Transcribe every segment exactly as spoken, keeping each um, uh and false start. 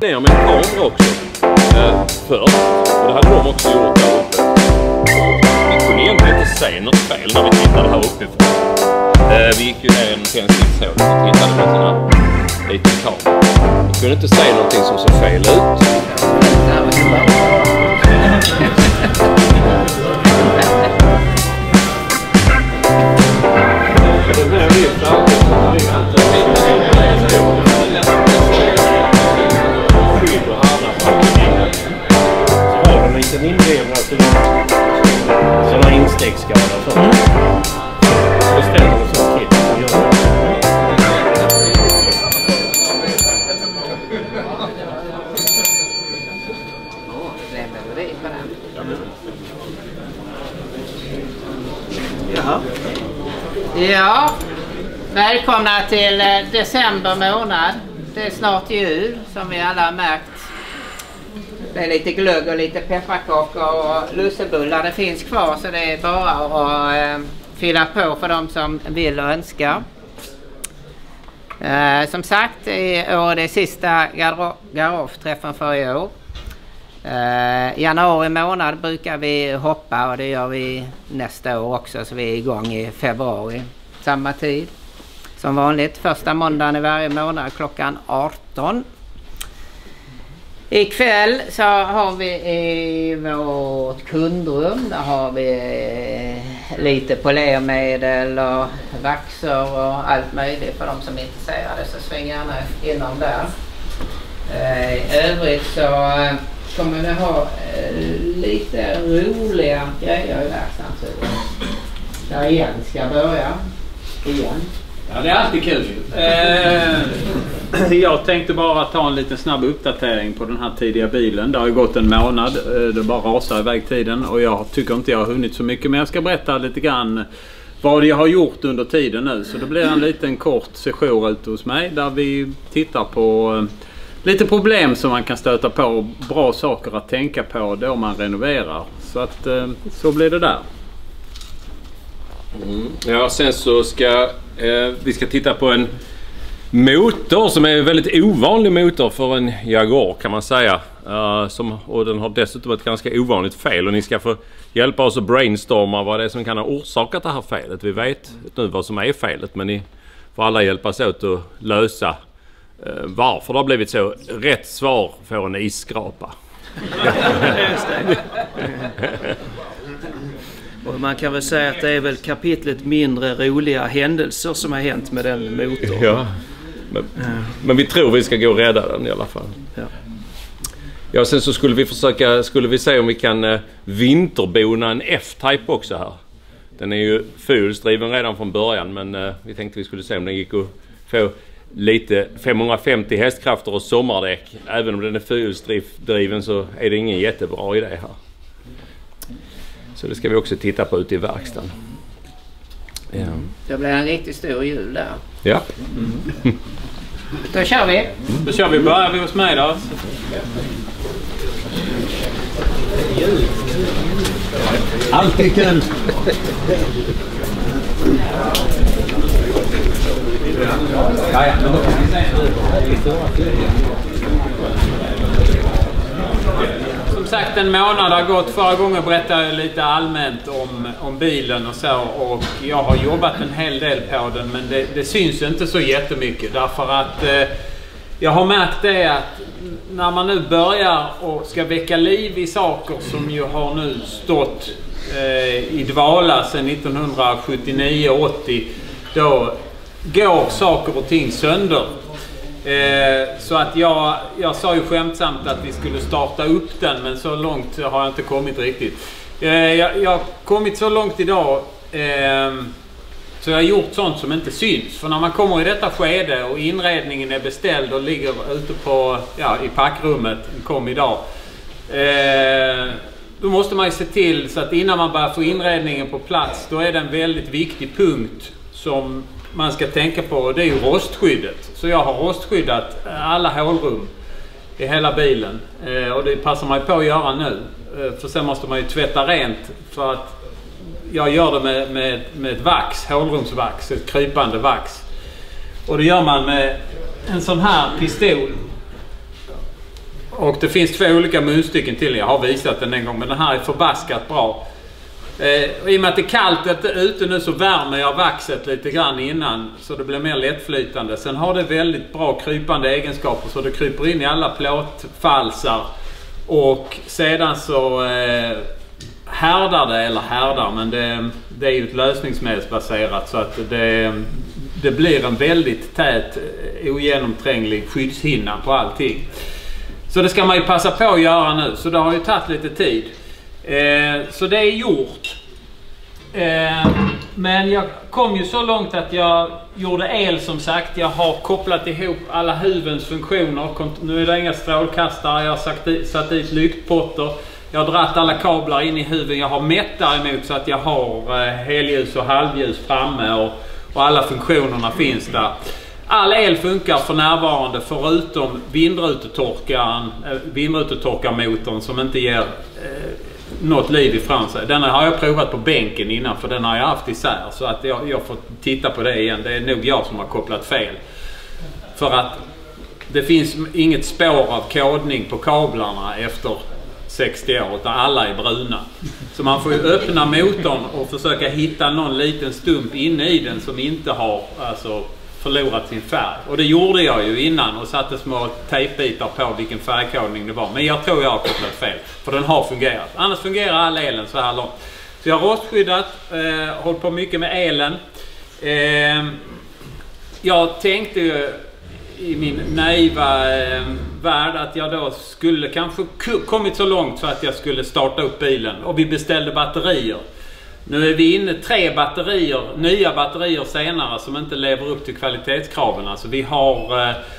ner med en kamera också eh, först. Och det hade de också gjort där uppe. Vi kunde egentligen inte se något fel när vi tittade här uppifrån. Eh, vi gick ju ner en tändstickshål och tittade på en sån här liten kamera. Vi kunde inte se någonting som såg fel ut. En inlevnad till sådana instegsskador och sånt. Så ställer det som kit och gör det. Jaha. Ja, välkomna till december månad. Det är snart jul som vi alla har märkt. Det är lite glögg och lite pepparkakor och lussebullar. Det finns kvar så det är bara att eh, fylla på för de som vill och önskar. Eh, som sagt, i år är det sista garageträffen för i år. Eh, januari månad brukar vi hoppa och det gör vi nästa år också. Så vi är igång i februari, samma tid som vanligt. Första måndagen i varje månad klockan arton. Ikväll så har vi i vårt kundrum, där har vi lite polermedel och vaxer och allt möjligt för de som är intresserade, så sväng gärna inom där. I övrigt så kommer vi ha lite roliga grejer i verksamheten. Där igen ska börja. Igen. Ja, det är alltid kul. Eh, jag tänkte bara ta en liten snabb uppdatering på den här tidiga bilen. Det har ju gått en månad. Det bara rasar iväg tiden. Och jag tycker inte jag har hunnit så mycket. Men jag ska berätta lite grann vad jag har gjort under tiden nu. Så det blir en liten kort session ute hos mig. Där vi tittar på lite problem som man kan stöta på. Bra saker att tänka på då man renoverar. Så att så blir det där. Mm. Ja, sen så ska eh, vi ska titta på en motor som är en väldigt ovanlig motor för en Jaguar kan man säga. Uh, som, och den har dessutom ett ganska ovanligt fel och ni ska få hjälpa oss att brainstorma vad det är som kan ha orsakat det här felet. Vi vet nu vad som är felet, men ni får alla hjälpas åt att lösa uh, varför det har blivit så. Rätt svar får en isskrapa. Och man kan väl säga att det är väl kapitlet mindre roliga händelser som har hänt med den motorn. Ja, men, ja. men vi tror vi ska gå och rädda den i alla fall. Ja. Ja, sen så skulle vi försöka, skulle vi se om vi kan eh, vinterbona en F-Type också här. Den är ju fyrhjulsdriven redan från början, men eh, vi tänkte vi skulle se om den gick att få lite femhundrafemtio hästkrafter och sommardäck. Även om den är fyrhjulsdriven så är det ingen jättebra idé här. Så det ska vi också titta på ute i verkstaden. Ja. Det blir en riktigt stor jul där. Ja. Mm. Då kör vi. Då kör vi. Börjar vi hos mig då. Alltid kul. Ja, ja. Men då kan vi säga som sagt, en månad har gått. Förra gången berättade jag lite allmänt om, om bilen och så, och jag har jobbat en hel del på den, men det, det syns inte så jättemycket därför att eh, jag har märkt det att när man nu börjar och ska väcka liv i saker som ju har nu stått eh, i dvala sedan nittonhundrasjuttionio åttio, då går saker och ting sönder. Eh, så att jag, jag sa ju skämtsamt att vi skulle starta upp den, men så långt har jag inte kommit riktigt. Eh, jag, jag har kommit så långt idag eh, så jag har gjort sånt som inte syns. För när man kommer i detta skede och inredningen är beställd och ligger ute på, ja, i packrummet, kom idag. Eh, då måste man ju se till så att innan man börjar få inredningen på plats, då är det en väldigt viktig punkt som man ska tänka på, det är ju rostskyddet. Så jag har rostskyddat alla hålrum i hela bilen. Eh, och det passar man på att göra nu. Eh, för sen måste man ju tvätta rent. För att jag gör det med, med, med ett vax, hålrumsvax, ett krypande vax. Och det gör man med en sån här pistol. Och det finns två olika munstycken till. Jag har visat den en gång, men den här är förbaskat bra. Eh, I och med att det är kallt ute nu så värmer jag vaxet lite grann innan så det blir mer lättflytande. Sen har det väldigt bra krypande egenskaper så det kryper in i alla plåtfalsar. Och sedan så eh, härdar det, eller härdar, men det, det är ju ett lösningsmedelsbaserat så att det, det blir en väldigt tät, ogenomtränglig skyddshinna på allting. Så det ska man ju passa på att göra nu, så det har ju tagit lite tid. Eh, så det är gjort. Eh, men jag kom ju så långt att jag gjorde el som sagt. Jag har kopplat ihop alla huvudens funktioner. Nu är det inga strålkastare. Jag har satt dit, satt dit lyktpotter. Jag har dratt alla kablar in i huven. Jag har mätt däremot så att jag har eh, helljus och halvljus framme. Och, och alla funktionerna finns där. All el funkar för närvarande förutom vindrutetorkaren, eh, vindrutetorkarmotorn som inte ger eh, något liv ifrån sig. Den har jag provat på bänken innan för den har jag haft isär så att jag, jag får titta på det igen. Det är nog jag som har kopplat fel. För att det finns inget spår av kodning på kablarna efter sextio år utan alla är bruna. Så man får ju öppna motorn och försöka hitta någon liten stump inne i den som inte har alltså, förlorat sin färg. Och det gjorde jag ju innan och satte små tejpbitar på vilken färgkodning det var. Men jag tror jag har kopplat fel. För den har fungerat. Annars fungerar all elen så här långt. Så jag har rostskyddat. Eh, hållit på mycket med elen. Eh, jag tänkte ju i min naiva eh, värld att jag då skulle kanske kommit så långt så att jag skulle starta upp bilen. Och vi beställde batterier. Nu är vi inne tre batterier, nya batterier senare som inte lever upp till kvalitetskraven. Alltså vi har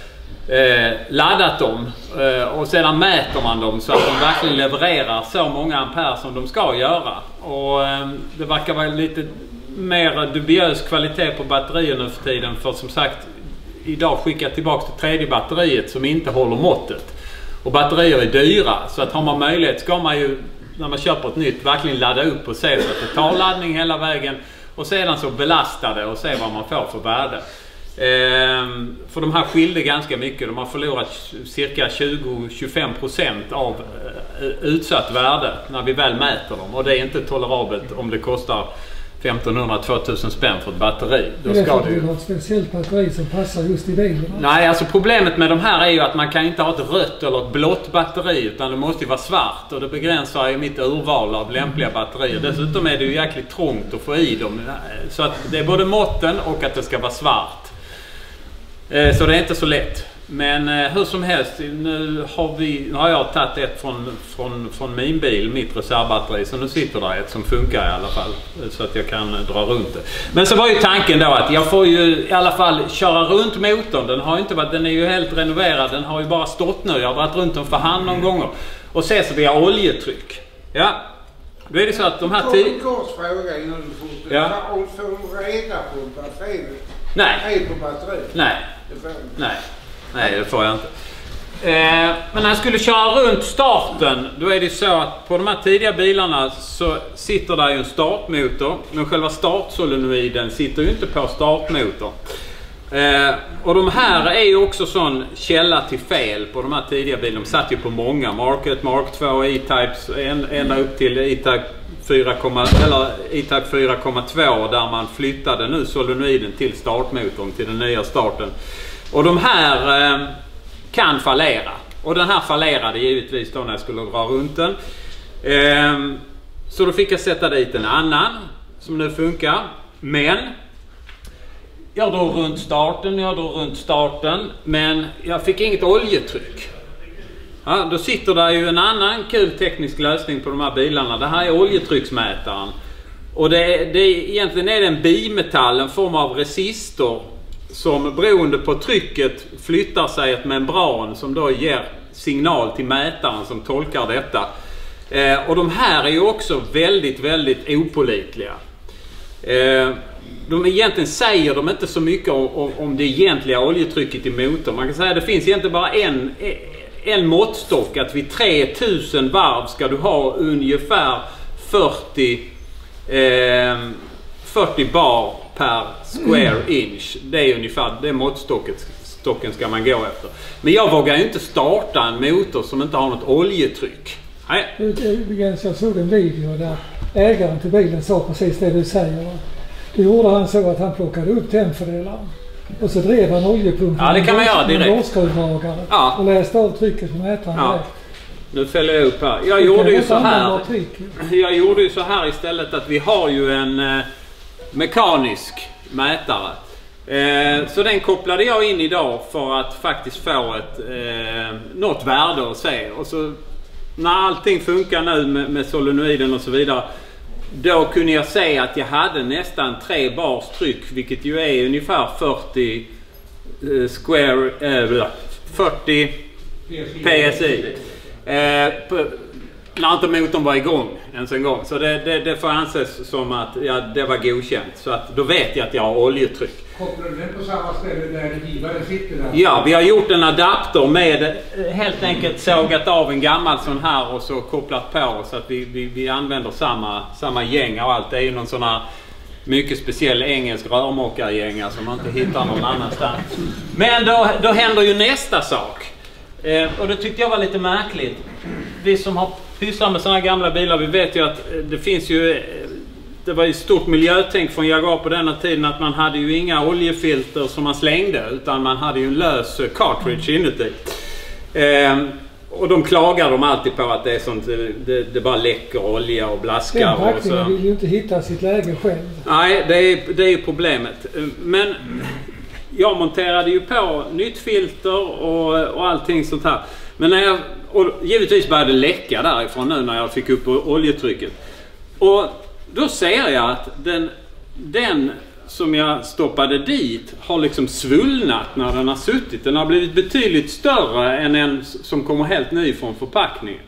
eh, laddat dem eh, och sedan mäter man dem så att de verkligen levererar så många ampere som de ska göra. Och eh, det verkar vara lite mer dubiös kvalitet på batterier nu för tiden. För som sagt, idag skickar jag tillbaka till tredje batteriet som inte håller måttet. Och batterier är dyra så att har man möjlighet ska man ju när man köper ett nytt verkligen ladda upp och se så att det tar laddning hela vägen och sedan så belasta det och se vad man får för värde. Ehm, för de här skilde ganska mycket. De har förlorat cirka tjugo till tjugofem procent av eh, utsatt värde när vi väl mäter dem. Och det är inte tolerabelt om det kostar femtonhundra till tvåtusen spänn för ett batteri. Då det är ska för du ha ett speciellt batteri som passar just i bilen. Nej, alltså problemet med de här är ju att man kan inte ha ett rött eller ett blått batteri utan det måste ju vara svart och det begränsar ju mitt urval av lämpliga batterier. Dessutom är det ju jäkligt trångt att få i dem. Så att det är både måtten och att det ska vara svart. Så det är inte så lätt. Men eh, hur som helst, nu har, vi, nu har jag tagit ett från, från, från min bil, mitt reservbatteri. Så nu sitter där ett som funkar i alla fall. Så att jag kan dra runt det. Men så var ju tanken då att jag får ju i alla fall köra runt motorn. Den, har inte varit, den är ju helt renoverad, den har ju bara stått nu. Jag har varit runt den för hand någon gånger. Och se så vi har oljetryck. Ja, då är det så att de här... Ta en kort fråga innan du fortsätter. Ja. Får du reda på batteriet? Nej. Är på batteriet? Nej. Nej. Nej, det får jag inte. Eh, men när jag skulle köra runt starten, då är det så att på de här tidiga bilarna så sitter där ju en startmotor. Men själva startsolenoiden sitter ju inte på startmotorn. Eh, och de här är ju också sån källa till fel på de här tidiga bilarna. De satt ju på många, Mark ett, Mark två, E-Types, ända upp till E-Type fyra, eller E-Type fyra komma två där man flyttade nu solenoiden till startmotorn, till den nya starten. Och de här eh, kan fallera. Och den här fallerade givetvis då när jag skulle dra runt den. Eh, så då fick jag sätta dit en annan som nu funkar. Men jag drog runt starten, jag drog runt starten. Men jag fick inget oljetryck. Ja, då sitter där ju en annan kul teknisk lösning på de här bilarna. Det här är oljetrycksmätaren. Och det, det, egentligen är det en bimetall, en form av resistor. Som beroende på trycket flyttar sig ett membran som då ger signal till mätaren som tolkar detta. Eh, och de här är ju också väldigt, väldigt opålitliga. Eh, de egentligen säger de inte så mycket om, om det egentliga oljetrycket i motorn. Man kan säga att det finns egentligen bara en, en måttstock. Att vid tre tusen varv ska du ha ungefär fyrtio, eh, fyrtio bar per square inch. Det är ungefär det måttstocket måttstocken ska man gå efter. Men jag vågar ju inte starta en motor som inte har något oljetryck. Nej. Jag såg en video där ägaren till bilen sa precis det du säger. Det gjorde han så att han plockade upp tändfördelaren. Och så drev han oljepumpen. Ja, det kan man göra direkt. Ja. Och läste av trycket på mätaren. Ja. Nu fäller jag upp här. Jag gjorde ju så här. Jag gjorde ju så här istället att vi har ju en eh, mekanisk mätare. Eh, så den kopplade jag in idag för att faktiskt få ett eh, något värde att se. Och så när allting funkar nu med, med solenoiden och så vidare, då kunde jag se att jag hade nästan tre bars tryck, vilket ju är ungefär fyrtio eh, square eh, fyrtio P S I. Eh, på, när inte motorn var igång ens en gång. Så det, det, det får anses som att ja, det var godkänt. Så att då vet jag att jag har oljetryck. Kopplar du den på samma ställe där givaren sitter där? Ja, vi har gjort en adapter med helt enkelt sågat av en gammal sån här och så kopplat på så att vi, vi, vi använder samma, samma gäng och allt. Det är ju någon sån här mycket speciell engelsk rörmokargänga som man inte hittar någon annanstans. Men då, då händer ju nästa sak. Eh, och det tyckte jag var lite märkligt. Vi som har pysslat med såna gamla bilar, vi vet ju att det finns ju, det var ju stort miljötänk från Jaguar på denna tiden att man hade ju inga oljefilter som man slängde, utan man hade ju en lös cartridge inuti. Eh, och de klagar de alltid på att det är sånt, det, det bara läcker olja och blaskar. Den packningen vill ju inte hitta sitt läge själv. Nej, det är, det är ju problemet. Men jag monterade ju på nytt filter och, och allting sånt här. Men när jag, och givetvis började läcka därifrån nu när jag fick upp oljetrycket. Och då ser jag att den, den som jag stoppade dit har liksom svullnat när den har suttit. Den har blivit betydligt större än en som kommer helt ny från förpackningen.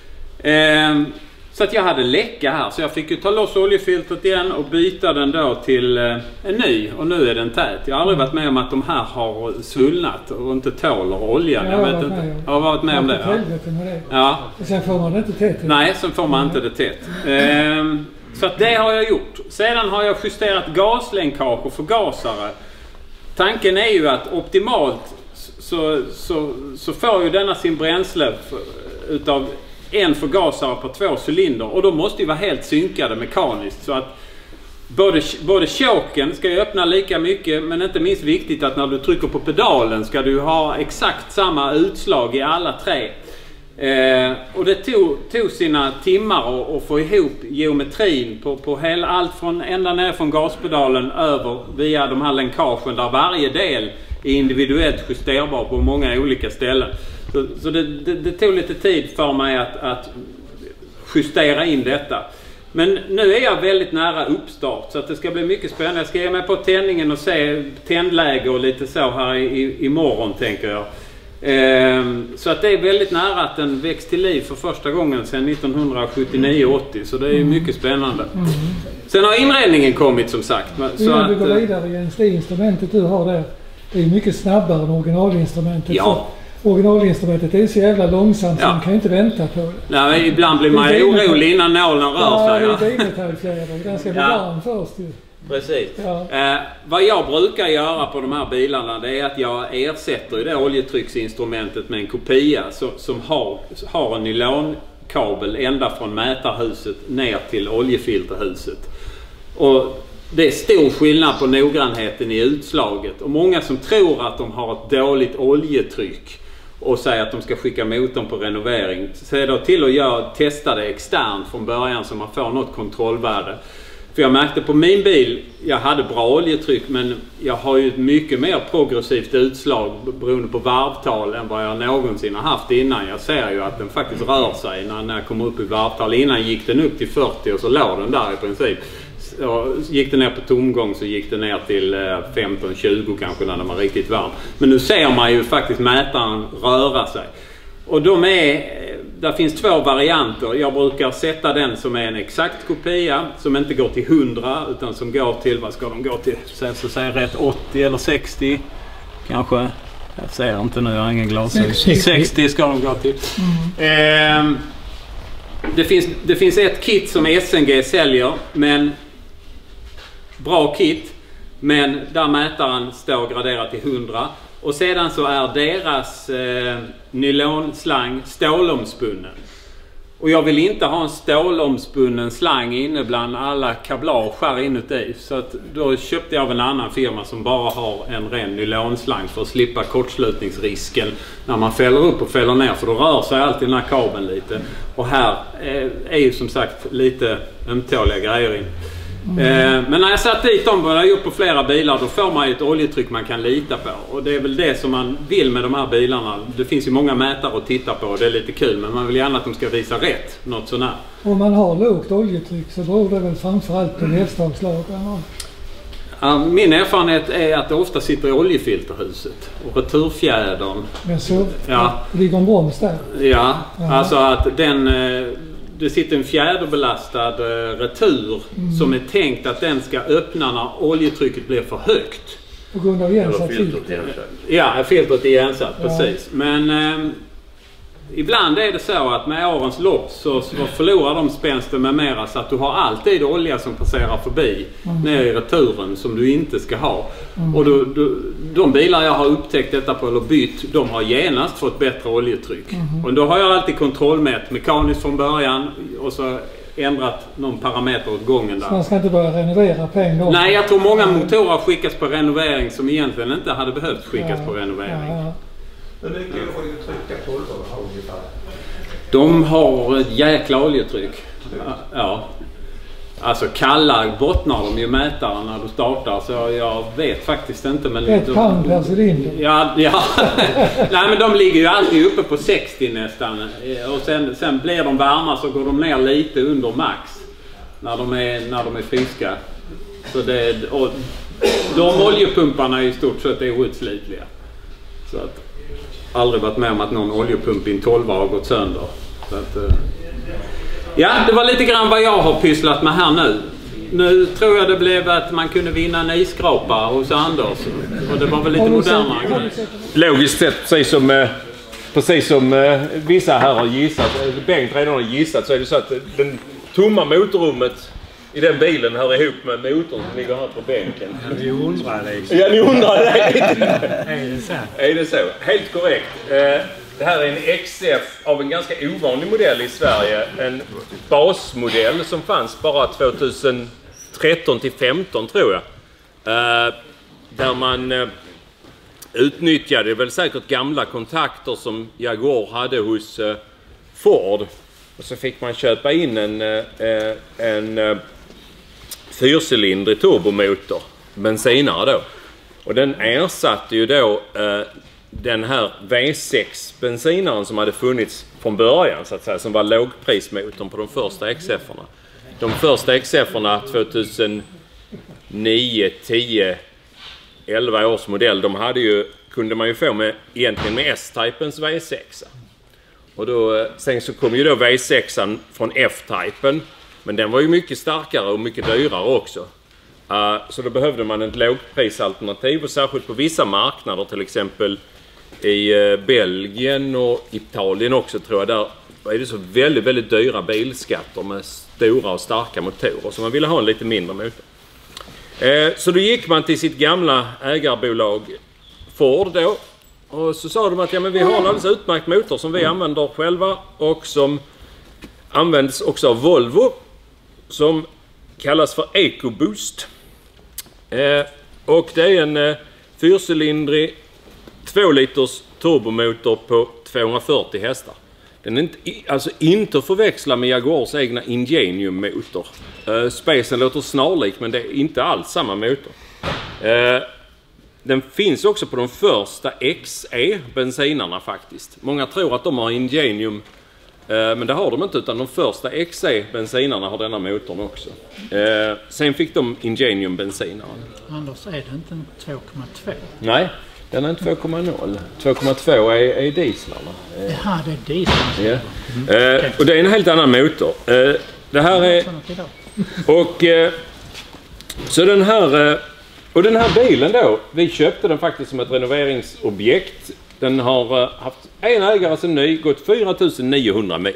Ehm, så att jag hade läcka här. Så jag fick ju ta loss oljefiltret igen och byta den då till eh, en ny. Och nu är den tät. Jag har aldrig varit med om att de här har svullnat och inte tåler oljan. Jag, jag vet inte. Jag har varit med om det. Ja. det. Ja. Och sen får man inte tätt. Nej, sen får man inte det tätt. Ehm, så att det har jag gjort. Sedan har jag justerat gaslänkage och förgasare. Tanken är ju att optimalt så, så, så får ju denna sin bränsle utav en förgasare på två cylinder. Och de måste ju vara helt synkade mekaniskt. Så att både, både choken ska ju öppna lika mycket, men inte minst viktigt att när du trycker på pedalen ska du ha exakt samma utslag i alla tre. Eh, och det tog, tog sina timmar att få ihop geometrin på, på hela, allt från ända ner från gaspedalen över via de här länkagen där varje del är individuellt justerbar på många olika ställen. Så, så det, det, det tog lite tid för mig att, att justera in detta. Men nu är jag väldigt nära uppstart så att det ska bli mycket spännande. Jag ska ge mig på tändningen och se tändläge och lite så här i, imorgon tänker jag. Ehm, så att det är väldigt nära att den väcks till liv för första gången sedan nittonhundrasjuttionio åttio. Så det är mycket spännande. Mm. Sen har inredningen kommit som sagt. Så innan du att, går vidare Jens, det instrumentet du har där, det är mycket snabbare än originalinstrumentet. Ja. Originalinstrumentet är så jävla långsamt så ja. man kan inte vänta på det. Nej, ibland blir man orolig innan nålen rör ja, sig. Ja, det är dinmetallfjäder. Den ska bli ja. varm först ju. Precis. Ja. Eh, vad jag brukar göra på de här bilarna, det är att jag ersätter det oljetrycksinstrumentet med en kopia som, som har, har en nylonkabel ända från mätarhuset ner till oljefilterhuset. Och det är stor skillnad på noggrannheten i utslaget. Och många som tror att de har ett dåligt oljetryck och säger att de ska skicka motorn på renovering, så är det till att jag testa det externt från början så man får något kontrollvärde. För jag märkte på min bil, jag hade bra oljetryck men jag har ju ett mycket mer progressivt utslag beroende på varvtal än vad jag någonsin har haft innan. Jag ser ju att den faktiskt rör sig när, när jag kommer upp i varvtal. Innan gick den upp till fyrtio och så låg den där i princip. Så gick den ner på tomgång så gick den ner till femton tjugo kanske när den var riktigt varm. Men nu ser man ju faktiskt mätaren röra sig. Och de är, där finns två varianter. Jag brukar sätta den som är en exakt kopia som inte går till hundra utan som går till, vad ska de gå till? Så, så säger rätt åttio eller sextio kanske. Jag ser inte nu, jag har ingen glasögon. sextio ska de gå till. Mm. Eh, det, finns, det finns ett kit som S N G säljer, men bra kit. Men där mätaren står graderad till hundra. Och sedan så är deras eh, nylonslang stålomspunnen. Och jag vill inte ha en stålomspunnen slang inne bland alla kablage här inuti. Så att då köpte jag av en annan firma som bara har en ren nylonslang för att slippa kortslutningsrisken när man fäller upp och fäller ner. För då rör sig alltid den här kabeln lite. Och här är, är ju som sagt lite ömtåliga grejer in. Mm. Men när jag satt dit dem och jag gjort på flera bilar, då får man ett oljetryck man kan lita på. Och det är väl det som man vill med de här bilarna. Det finns ju många mätare att titta på och det är lite kul, men man vill gärna att de ska visa rätt, något sånt här. Om man har lågt oljetryck så beror det väl framförallt på nedslagslagarna? Ja, min erfarenhet är att det ofta sitter i oljefilterhuset och returfjädern. Men så ja. ligger en broms där? Ja, Aha. alltså att den... Det sitter en fjäderbelastad retur mm. som är tänkt att den ska öppna när oljetrycket blir för högt. På grund av igensatt filter? Ja, filtret är igensatt, ja. Precis. Men eh, ibland är det så att med årens lopp så, så förlorar de spänsten med mera så att du har alltid olja som passerar förbi mm. ner i returen som du inte ska ha. Mm. Och då, då, de bilar jag har upptäckt detta på eller bytt, de har genast fått bättre oljetryck. Mm. Och då har jag alltid kontrollmätt mekaniskt från början och så ändrat någon parameter åt gången där. Så man ska inte börja renovera på en gång? Nej, jag tror många motorer skickas på renovering som egentligen inte hade behövt skickas ja. på renovering. Ja. Hur mycket får du trycka på ungefär? De har ett jäkla oljetryck. Ja. Alltså kalla bottnar de ju mätaren när du startar, så jag vet faktiskt inte. Men ett de, pound per cylinder. Ja, ja. Nej, men de ligger ju alltid uppe på sextio nästan. Och sen, sen blir de varma så går de ner lite under max när de är, när de är friska. Så det, och de oljepumparna är i stort sett är outslitliga. Så att aldrig varit med om att någon oljepump i en tolva har gått sönder. Så att, ja, det var lite grann vad jag har pysslat med här nu. Nu tror jag det blev att man kunde vinna en isskrapa hos Anders. Och det var väl lite modernare. Logiskt sett, precis som, precis som vissa här har gissat, Bengt redan har gissat, så är det så att den tomma motorrummet i den bilen hör ihop med motorn som ligger här på bänken. Ja, ni undrar liksom. Ja, ni undrar det. Är det så? Är det så? Helt korrekt. Det här är en X F av en ganska ovanlig modell i Sverige. En basmodell som fanns bara tjugohundratretton till femton tror jag. Där man utnyttjade väl säkert gamla kontakter som Jaguar hade hos Ford. Och så fick man köpa in en, en fyrcylindrig turbomotor, bensinare då. Och den ersatte ju då den här V sex bensinaren som hade funnits från början så att säga, som var lågprismotorn på de första X F-erna. De första X F-erna tjugohundranio, tio, elva års modell, de hade ju, kunde man ju få med, egentligen med S-typens V sex. Och då, sen så kom ju då V sexan från F-typen, men den var ju mycket starkare och mycket dyrare också. Uh, så då behövde man ett lågprisalternativ, och särskilt på vissa marknader, till exempel i uh, Belgien och Italien också tror jag, där är det så väldigt, väldigt dyra bilskatter med stora och starka motorer, så man ville ha en lite mindre motor. Uh, så då gick man till sitt gamla ägarbolag Ford då, och så sa de att ja, men vi har en alldeles utmärkt motor som vi använder själva och som används också av Volvo, som kallas för EcoBoost. Eh, och det är en eh, fyrcylindrig två liters turbomotor på tvåhundrafyrtio hästar. Den är inte, alltså inte att förväxla med Jaguars egna Ingenium-motor. Eh, Spacen låter snarlik, men det är inte alls samma motor. Eh, den finns också på de första X E-bensinarna faktiskt. Många tror att de har Ingenium, men det har de inte, utan de första X E-bensinarna har denna motorn också. Eh, sen fick de Ingenium-bensinaren. Anders, är det inte en två komma två? Nej, den är en två komma noll. två komma två är, är dieslarna. Eh. Jaha, det är dieslarna. Ja. Mm. Eh, och det är en helt annan motor. Eh, det här är... Och... Eh, så den här... Eh, och den här bilen då, vi köpte den faktiskt som ett renoveringsobjekt. Den har uh, haft en ägare sedan ny, gått fyra tusen niohundra mil.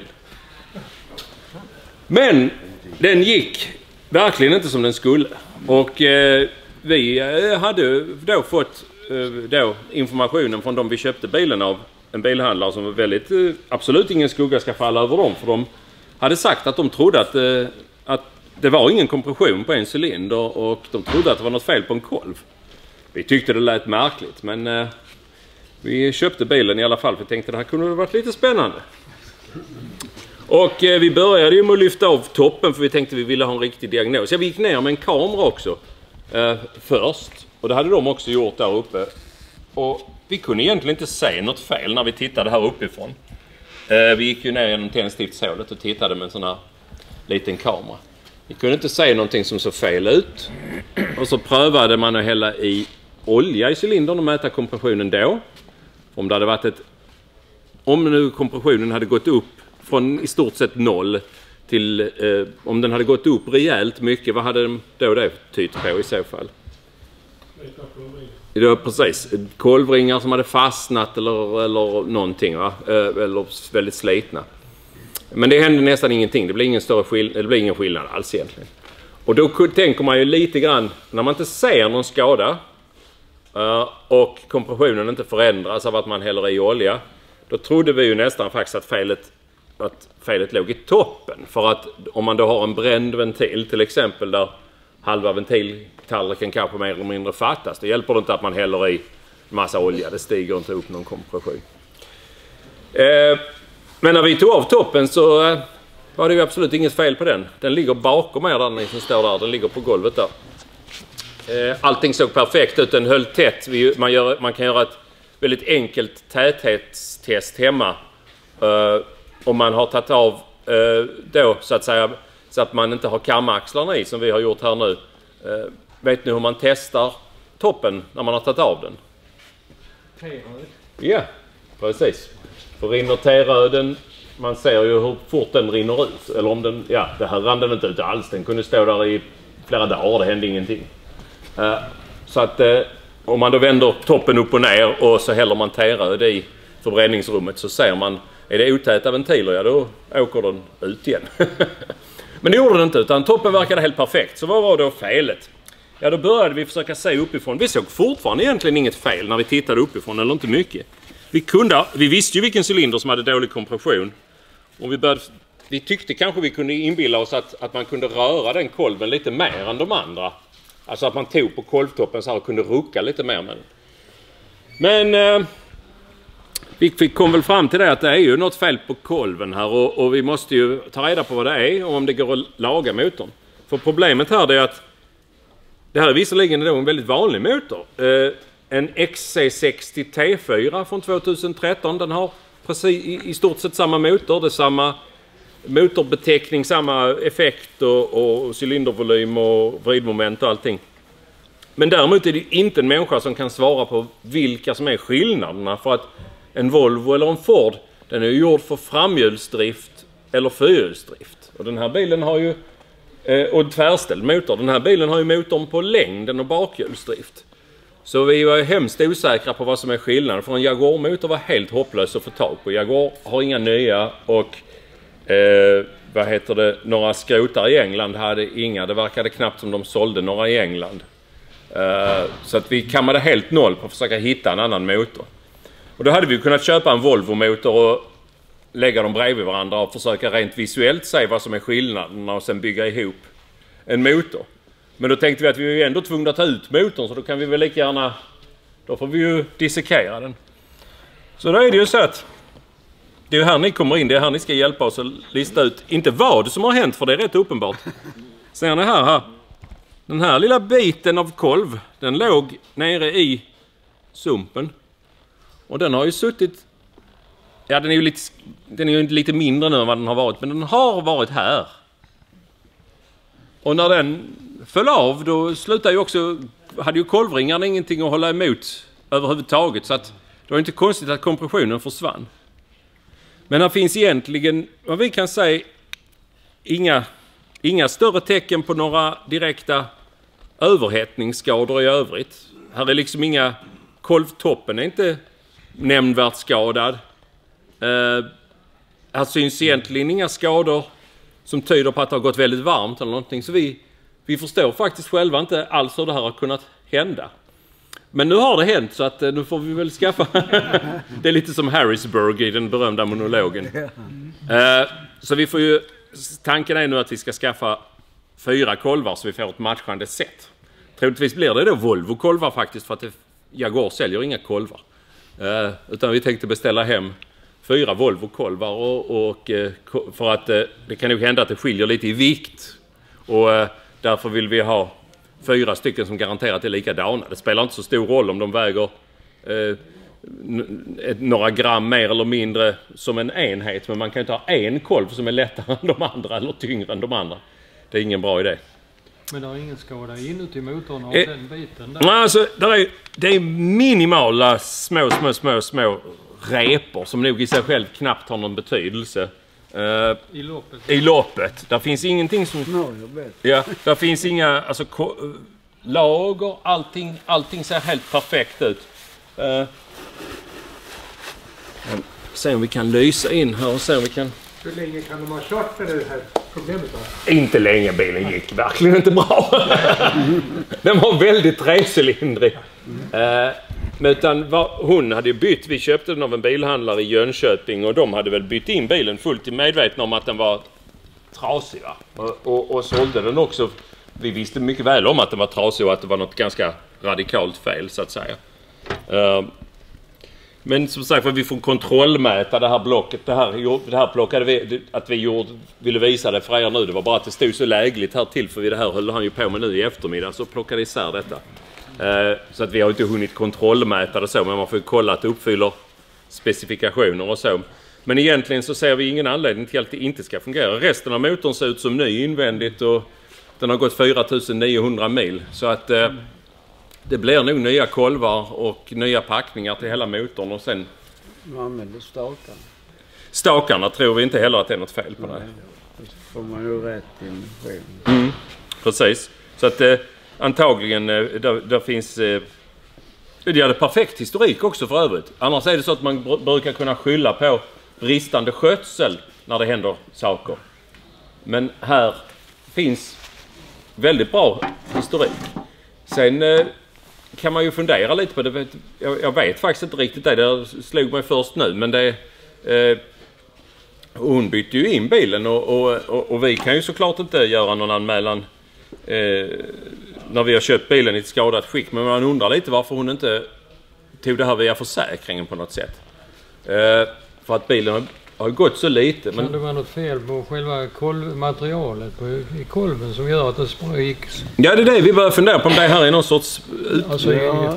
Men den gick verkligen inte som den skulle. Och uh, vi uh, hade då fått då informationen från de vi köpte bilen av. En bilhandlare som var väldigt, absolut ingen skugga ska falla över dem. För de hade sagt att de trodde att, att det var ingen kompression på en cylinder. Och de trodde att det var något fel på en kolv. Vi tyckte det lät märkligt, men eh, vi köpte bilen i alla fall. För vi tänkte att det här kunde ha varit lite spännande. Och eh, vi började ju med att lyfta av toppen för vi tänkte att vi ville ha en riktig diagnos. Jag gick ner med en kamera också eh, först. Och det hade de också gjort där uppe. Och vi kunde egentligen inte se något fel när vi tittade här uppifrån. Eh, vi gick ju ner genom tändstiftshålet och tittade med en sån här liten kamera. Vi kunde inte se någonting som såg fel ut. Och så prövade man att hälla i olja i cylindern och mäta kompressionen då. Om det hade varit ett... Om nu kompressionen hade gått upp från i stort sett noll till... Eh, om den hade gått upp rejält mycket, vad hade den då det tytt på i så fall? Det var precis. Kolvringar som hade fastnat eller, eller någonting, va? Eh, eller väldigt slitna. Men det hände nästan ingenting. Det blir ingen större skill- det blir ingen skillnad alls egentligen. Och då tänker man ju lite grann, när man inte ser någon skada uh, och kompressionen inte förändras av att man häller i olja, då trodde vi ju nästan faktiskt att felet, att felet låg i toppen. För att om man då har en bränd ventil till exempel där halva ventiltallriken kanske mer eller mindre fattas, då hjälper det inte att man häller i massa olja. Det stiger inte upp någon kompression. Uh, Men när vi tog av toppen så eh, var det ju absolut inget fel på den. Den ligger bakom er där ni som står där. Den ligger på golvet där. Eh, allting såg perfekt ut. Den höll tätt. Vi, man, gör, man kan göra ett väldigt enkelt täthetstest hemma. Eh, om man har tagit av eh, då så att säga så att man inte har kamaxlarna i som vi har gjort här nu. Eh, vet ni hur man testar toppen när man har tagit av den? Ja, precis. För rinner T-röden, man ser ju hur fort den rinner ut. Eller om den, ja, det här rann den inte ut alls. Den kunde stå där i flera dagar, det hände ingenting. Uh, så att uh, om man då vänder toppen upp och ner och så häller man T-röd i förbränningsrummet så ser man, är det otäta ventiler, ja då åker den ut igen. Men det gjorde den inte, utan toppen verkade helt perfekt. Så vad var då felet? Ja, då började vi försöka se uppifrån. Vi såg fortfarande egentligen inget fel när vi tittade uppifrån, eller inte mycket. Vi, kunde, vi visste ju vilken cylinder som hade dålig kompression. Och vi, började, vi tyckte kanske vi kunde inbilla oss att, att man kunde röra den kolven lite mer än de andra. Alltså att man tog på kolvtoppen så här och kunde rucka lite mer med den. Men eh, vi, vi kom väl fram till det att det är ju något fel på kolven här. Och, och vi måste ju ta reda på vad det är och om det går att laga motorn. För problemet här är att det här är visserligen då en väldigt vanlig motor. Eh, En X C sextio T fyra från tjugohundratretton. Den har precis i, i stort sett samma motor. Det är samma motorbeteckning, samma effekt och, och cylindervolym och vridmoment och allting. Men däremot är det inte en människa som kan svara på vilka som är skillnaderna. För att en Volvo eller en Ford, den är ju gjord för framhjulsdrift eller fyrhjulsdrift. Och den här bilen har ju, och en tvärställd motor. Den här bilen har ju motorn på längden och bakhjulsdrift. Så vi var hemskt osäkra på vad som är skillnaden. För en Jaguar-motor var helt hopplös att få tag på. Jaguar har inga nya och eh, vad heter det, några skrotar i England hade inga. Det verkade knappt som de sålde några i England. Eh, så att vi kammade helt noll på att försöka hitta en annan motor. Och då hade vi kunnat köpa en Volvo-motor och lägga dem bredvid varandra och försöka rent visuellt se vad som är skillnaden och sen bygga ihop en motor. Men då tänkte vi att vi är ändå tvungna att ta ut motorn, så då kan vi väl lika gärna, då får vi ju dissekera den. Så då är det ju så att det är ju här ni kommer in, det är här ni ska hjälpa oss att lista ut, inte vad som har hänt, för det är rätt uppenbart. Ser ni här, här. Den här lilla biten av kolv, den låg nere i sumpen. Och den har ju suttit, ja den är ju lite, den är ju lite mindre nu än vad den har varit, men den har varit här. Och när den föll av, då slutade ju också, hade ju kolvringarna ingenting att hålla emot överhuvudtaget. Så att det var inte konstigt att kompressionen försvann. Men här finns egentligen, vad vi kan säga, inga, inga större tecken på några direkta överhettningsskador i övrigt. Här är liksom inga, kolvtoppen är inte nämnvärt skadad. Uh, här syns egentligen inga skador som tyder på att det har gått väldigt varmt eller någonting. Så vi, vi förstår faktiskt själva inte alls hur det här har kunnat hända. Men nu har det hänt så att nu får vi väl skaffa. Det är lite som Harrisburg i den berömda monologen. Uh, så vi får ju, tanken är nu att vi ska skaffa fyra kolvar så vi får ett matchande set. Troligtvis blir det då Volvo-kolvar faktiskt för att det, Jaguar säljer inga kolvar. Uh, utan vi tänkte beställa hem fyra Volvo-kolvar och, och uh, för att uh, det kan nog hända att det skiljer lite i vikt. Och uh, därför vill vi ha fyra stycken som garanterat är likadana. Det spelar inte så stor roll om de väger uh, några gram mer eller mindre som en enhet. Men man kan ju ta en kolv som är lättare än de andra eller tyngre än de andra. Det är ingen bra idé. Men det är ingen skada inuti motorn av eh, den biten där? Alltså, där är, det är minimala små, små, små, små repor som nog i sig själv knappt har någon betydelse. Uh, I loppet? I loppet. Där finns ingenting som... Ja, där finns inga... Alltså, ko- lager, allting, allting ser helt perfekt ut. Uh, se om vi kan lysa in här och se om vi kan... Hur länge kan de ha kört med det här problemet då? Inte länge, bilen gick verkligen inte bra. Den var väldigt trecylindrig. Mm. Uh, men utan var, hon hade ju bytt, vi köpte den av en bilhandlare i Jönköping och de hade väl bytt in bilen fullt i medvetna om att den var trasig, va? Och, och, och sålde den också. Vi visste mycket väl om att den var trasig och att det var något ganska radikalt fel så att säga. Uh, Men som sagt, för vi får kontrollmäta det här blocket. Det här, det här plockade vi, att vi gjorde, ville visa det för er nu. Det var bara att det stod så lägligt här till. För det här höll han ju på med nu i eftermiddag. Så plockade isär detta. Eh, så att vi har inte hunnit kontrollmäta det så. Men man får kolla att det uppfyller specifikationer och så. Men egentligen så ser vi ingen anledning till att det inte ska fungera. Resten av motorn ser ut som ny invändigt. Och den har gått fyra tusen niohundra mil. Så att... Eh, det blir nog nya kolvar och nya packningar till hela motorn och sen... Man använder stakarna. Stakarna tror vi inte heller att det är något fel på. Nej. Det får man ju rätt in själv. Mm, precis. Så att eh, antagligen eh, där, där finns... Eh, det är perfekt historik också för övrigt. Annars är det så att man br- brukar kunna skylla på bristande skötsel när det händer saker. Men här finns väldigt bra historik. Sen... Eh, kan man ju fundera lite på det. Jag, jag vet faktiskt inte riktigt det. Det slog mig först nu. Men det... Eh, hon bytte ju in bilen. Och, och, och, och vi kan ju såklart inte göra någon anmälan eh, när vi har köpt bilen i ett skadat skick. Men man undrar lite varför hon inte tog det här via försäkringen på något sätt. Eh, för att bilen har, har gått så lite. Men... Kan det vara något fel på själva kolvmaterialet på, i kolven som gör att det spriks? Ja, det är det vi börjar fundera på om det här är någon sorts... Ut... Alltså, ja,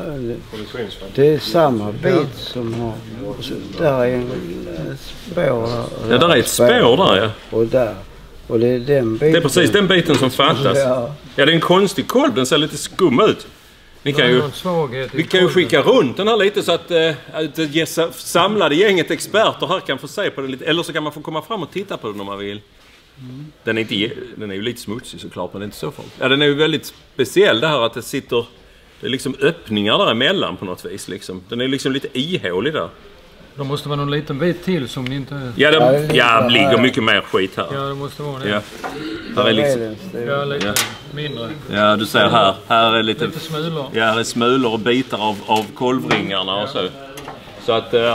det är samma bit ja. Som har... Där är en spår. Ja, där är ett spår där, ja. Och där. Och det är den biten. Det är precis den biten som fattas. Ja, ja det är en konstig kolv. Den ser lite skum ut. Ni kan ju, vi kan ju skicka runt den här lite så att, äh, att det samlade gänget experter här kan få se på det lite. Eller så kan man få komma fram och titta på den om man vill. Mm. Den, är inte, den är ju lite smutsig såklart, men det är inte så farligt. Ja, den är ju väldigt speciell det här att det sitter... Det är liksom öppningar däremellan på något vis. Liksom. Den är liksom lite ihålig där. Det måste vara någon liten bit till som ni inte... Ja, det ja, ligger mycket mer skit här. Ja, det måste vara det. Ja. Här är liksom... Ja, lite ja. mindre. Ja, du ser här. Här är lite... Lite smulor. Ja, här är smulor och bitar av, av kolvringarna ja. och så. Så att... Uh...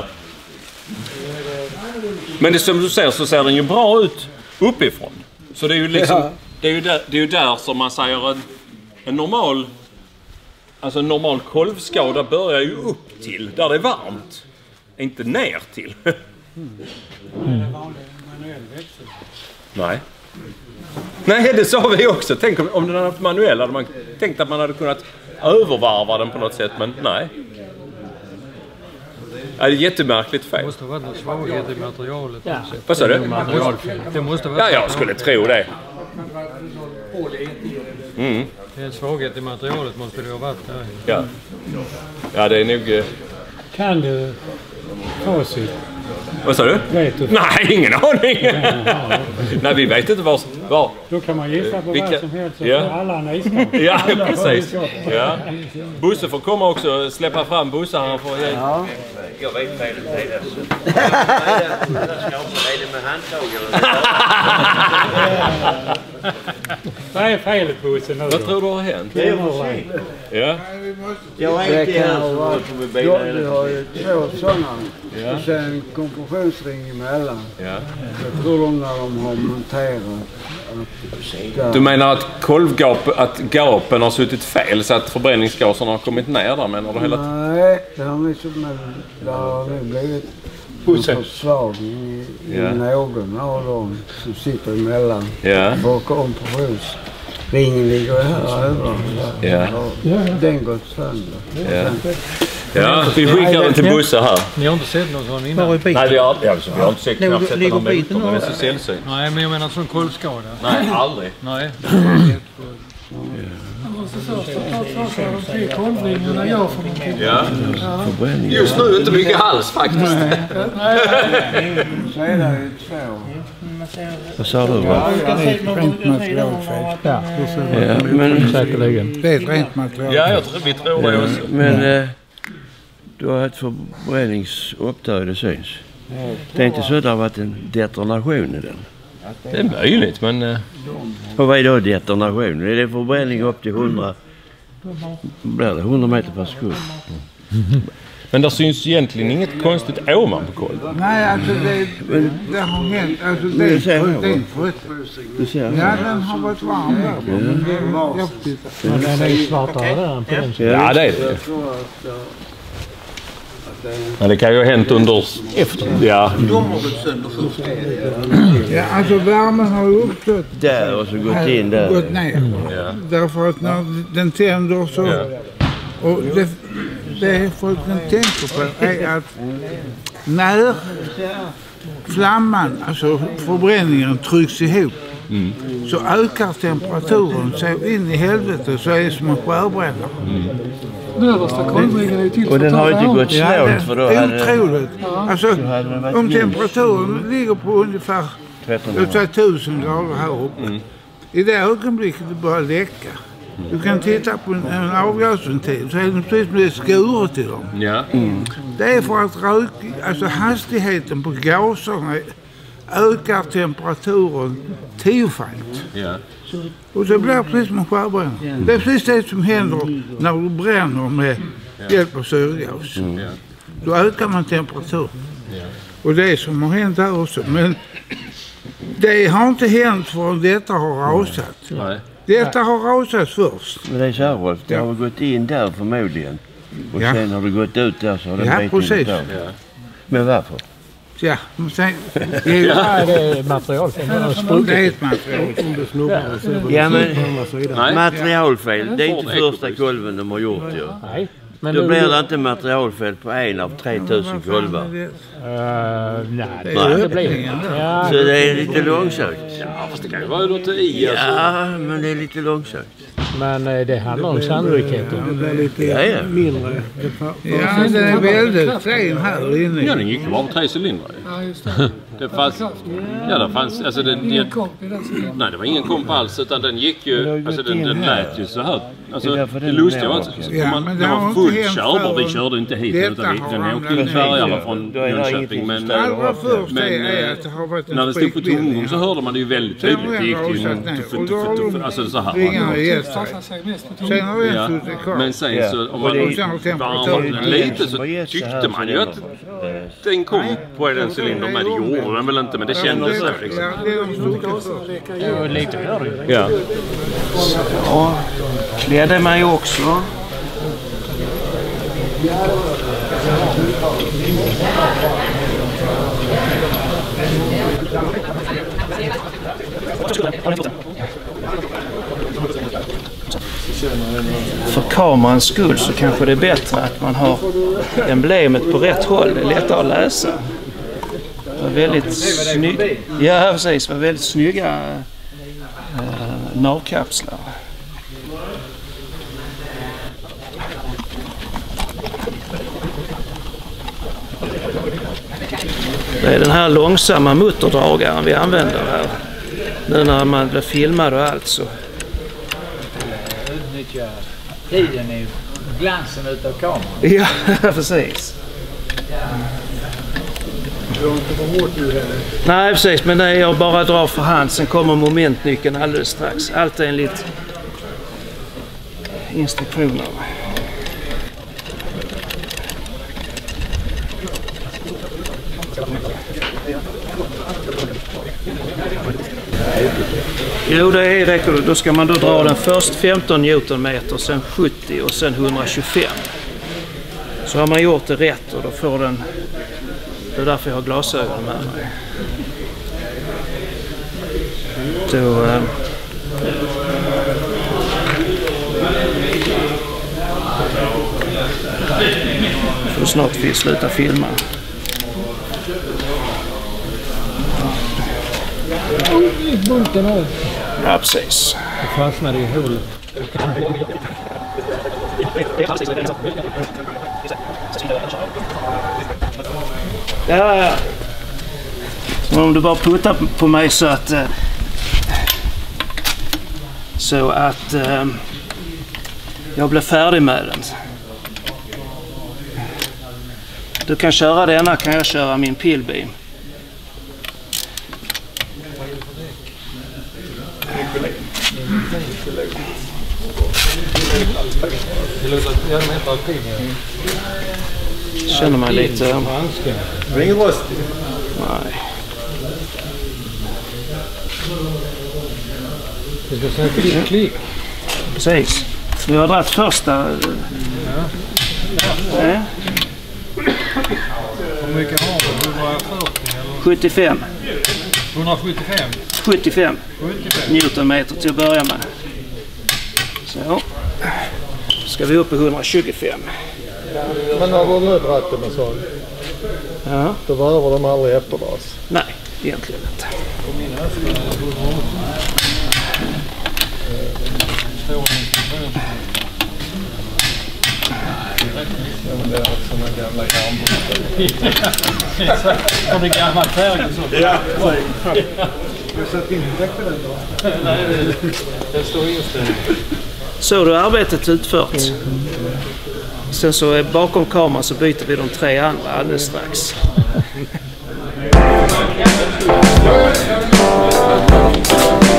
Men det, som du ser så ser den ju bra ut uppifrån. Så det är ju liksom... Ja. Det är ju där, det är ju där som man säger en, en normal... Alltså en normal kolvskada börjar ju upp till där det är varmt. Inte ner till. Mm. Nej. Nej, det sa vi också. Tänk om, om den hade haft manuell hade man tänkt att man hade kunnat övervarva den på något sätt, men nej. Ja, det är jättemärkligt fel. Det måste vara någon svaghet i materialet. Ja. Vad sa du? Det måste vara ja, jag skulle tro det. Mm. Det är en svaghet i materialet måste det ha varit där. Ja. Ja, det är nog... Kan du facit? Vad sa du? Vet du? Nej, ingen aning. Nej, vi vet inte var... var. Då kan man gissa på Vilka... vad som helst så ja. får alla en iskap. Ja, precis. Ja. Bosse får komma också, släppa fram bussarna för att... Ja. Jag vet vad det är. Det är det med handtagen. Vad är felet på bussen nu? Vad tror du har hänt? Det är för sent. Ja. Jag är inte här så vi har ju två sådana. Ja. Och sen en kompressionsring emellan. Ja. Jag tror de när de har monterat. Du menar att kolvgap, att gapen har suttit fel så att förbränningsgaserna har kommit ner där, menar du hela tiden? Nej, det har liksom men det har nu blivit en försvagning i, Ja. i någon av dem som sitter emellan. Ja. För kompressionsringen ligger här över. Ja. Den går sönder. Ja. Ja, vi skickar den till Bosse här. Ni har inte sett någon sån innan? Var är biten? Nej, vi har, alltså, vi har inte sett knappt sett någon motor, men det är så sällsynt. Nej, men jag menar sån kolvskada. Nej, aldrig. Nej. Ja. Just nu inte mycket hals faktiskt. Så är det ju två. Vad sa du? Va? Rent materialfel. Ja, Ja, men, säkerligen. Det är ett rent material. Ja, jag tror, vi tror det också. men eh, du har ett förbränningsupptag, det syns. Det är inte så att det har varit en detonation i den. Det är möjligt, men... eh, Och vad är då detonation? Är det förbränning upp till hundra? Blir det hundra meter per sekund? Men det syns egentligen inget konstigt oman på kolven. Nej, alltså det, det har hänt. Alltså det, Det ser jag. den förut. Du ser. Ja, den har varit varm där. Men det är jobbigt. Men den är ju svartare där än på den sidan. Ja, det är det. Men det kan ju ha hänt under... Efter. Ja. Ja, alltså värmen har ju uppstått. Där och så gått in där. Gått ner. Ja. Därför att när den tänder så... Ja. Och det, det folk tänker på är att när flamman, alltså förbränningen, trycks ihop Mm. så ökar temperaturen så in i helvete så är det som en skärbrännare. Növersta kolvringen är ju till Och den har inte gått Ja, det snålt för då är hade otroligt. Alltså, hade den varit om minst temperaturen ligger på ungefär tretton låt säga tusen grader här uppe. Mm. I det ögonblicket det börjar läcka. Du kan titta på en, en avgasventil så är det precis som det är skuret i dem. Ja. Det är för att rök, alltså hastigheten på gaserna ökar temperaturen tiofalt. Ja. Och det blir precis som en skärbrännare. Det är precis det som händer när du bränner med hjälp av syrgas. Ja. Då ökar man temperaturen. Och det är som har hänt här också. Men det har inte hänt förrän detta har rasat. Nej. Detta har rasat först. Men det är så här, Rolf, det har gått in där förmodligen. Och Ja. sen har det gått ut där så har det Ja, bitit precis. på. Ja. Men varför? Ja, men sen, det är ju Ja, det är materialfel. Den har det är spruckit. ett material. Ja, men Nej. materialfel, det är inte första kolven de har gjort ju. Nej. Men Då nu- blir det inte materialfel på en av tre tusen kolvar. Uh, nej, det, Nej. det blir ja, Så det är lite långsökt. Ja, fast det kan ju vara något i. Alltså. Ja, men det är lite långsökt. Men eh, det handlar om sannolikheten. Ja, ja. Ja, den är väldigt fin här inne. Ja, den gick ju bara på tre cylindrar. Ja, just det. Det fanns... Ja, det fanns... Alltså den... Ingen komp i den sidan. Nej, det var ingen komp alls, utan den gick Men det har ju... ju Alltså gått den, in den här. lät ju så här. Alltså, Det är därför det den lustiga är var också. att Ja, man, men det den har var inte fullt hänt körbar. Vi förrän körde inte hit, detta utan vi, har den ramlat åkte till ner. Sverige från Då är det Jönköping. ingenting Men, som eh, Allra först men, är eh, att det har varit en när det stod på sprickbildning. tomgång så hörde man det ju väldigt tydligt. Det gick ju... Sen har tuff, den tuff, rasat tuff, ner. tuff, Alltså så här. Vingarna gett sig. Sen har Ja. den suttit kvar. Men sen Ja. så om Och man det- Och sen har temperaturen varmade den lite så Vad gett sig tyckte här man så ju den att har- den kom på den cylindern. Men det gjorde den väl inte, men det kändes så liksom. Ja, det är de stuckit först. Ja, lite gör det ju. Ja. Ja, klädde mig också. För kamerans skull så kanske det är bättre att man har emblemet på rätt håll. Det är lättare att läsa. Det var väldigt snygga, ja, precis, det var väldigt snygga äh, navkapslar. Det är den här långsamma mutterdragaren vi använder här. Nu när man blir filmad och allt så. Utnyttja tiden i glansen utav kameran. Ja, precis. Nej, precis. Men nej, jag bara drar för hand. Sen kommer momentnyckeln alldeles strax. Allt är enligt instruktioner. Jo, det är räcker. Då ska man då dra den först femton newtonmeter, sen sjuttio och sen hundratjugofem. Så har man gjort det rätt och då får den... Det är därför jag har glasögon med mig. Då... Eh, får snart vi sluta filma. Bunten av. Ja, precis. Det fastnade i hålet. Ja, ja. Så om du bara puttar på mig så att... Eh, så att... Eh, jag blir färdig med den. Du kan köra denna, kan jag köra min pillbeam. Känner mig lite... Det är ingen röst. Nej. Det ska säga klick, klick. Precis. Vi har dragit första... Ja. Ja. Hur mycket har du? hundrafyrtio eller? sjuttiofem. hundrasjuttiofem? sjuttiofem. sjuttiofem. Newtonmeter till att börja med. Så. Ska vi upp i hundratjugofem. Men har du nödratten och så? Ja. Då behöver de aldrig efterdras? Nej, egentligen inte. Det är såna gamla armbågar. Från det gamla färgen så. Ja, Jag satt inte på den då. Nej, det, det står inställd. Så då är arbetet utfört. Sen så är bakom kameran så byter vi de tre andra alldeles strax. Ja.